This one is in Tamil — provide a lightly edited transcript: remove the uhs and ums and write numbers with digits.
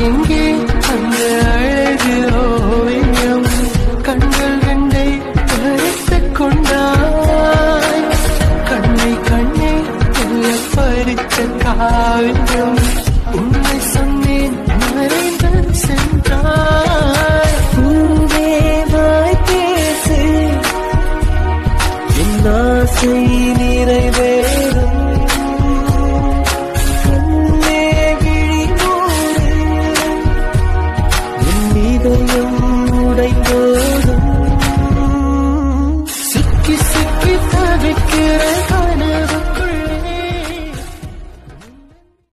எங்கே அந்த அழகு ஓவியம் கண்கள் ரெண்டை பறித்துக் கொண்டாய் கண்ணை கண்ணை பறித்த காவியம் உன்னை சொன்னேன் மறைந்து சென்றாய் பூவேவாய் பேசு என் ஆசை நிறைவேறும் கண்ணே விழி மூடு என் இதயம் உடைந்தோடும் சிக்கி சிக்கி தவிக்கிறேன்